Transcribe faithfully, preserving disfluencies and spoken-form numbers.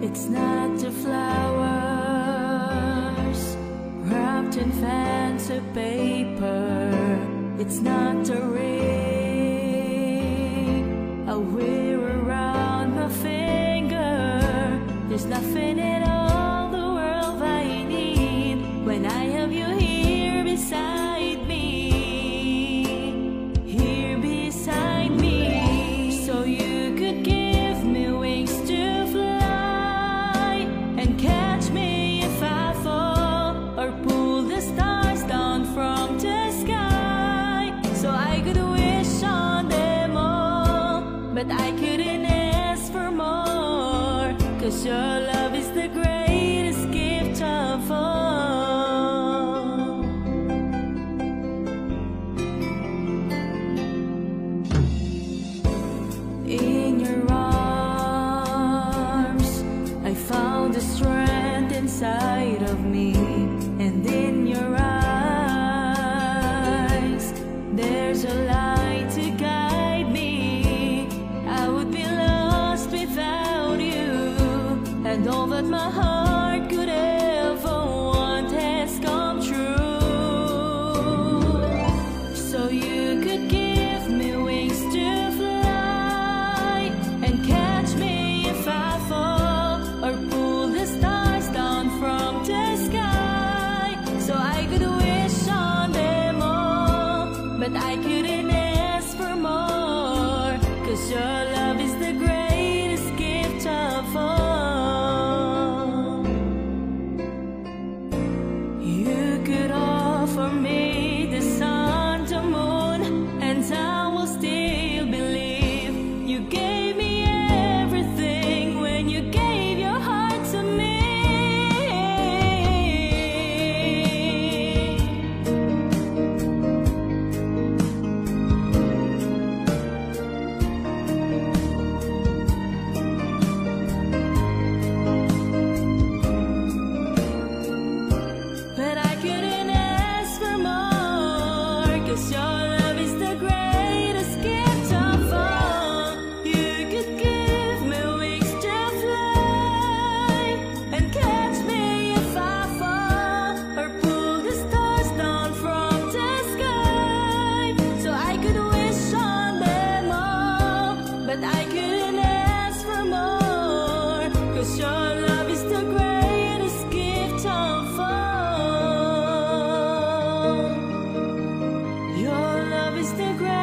It's not the flowers wrapped in fancy paper. It's not the ring I wear around my finger. There's nothing in all the world I need when I have you here beside me. Here beside me. So you could give me wings to fly and catch me if I fall, or pull the stars down from the sky. So I could wish on them all, but I couldn't ask for more, 'cause your love is the greatest gift of all. In your arms I found the strength inside of me, and in your eyes there's a light to guide me. I would be lost without you, and all that my heart could ever want has come true. So you could give me wings to fly and catch me if I fall, or pull the stars down from the sky. So I could wish on them all, but I couldn't ask for more, 'cause your love is the greatest gift of all. You could offer me the sun, the moon, and I will still believe. You gave me everything when you gave your heart to me. But I couldn't ask for more, 'cause your love is the greatest gift of all. You could give me wings to fly and catch me if I fall, or pull the stars down from the sky. So I could wish on them all, but I couldn't ask for more, 'cause your love is the greatest gift of all. Your love is the greatest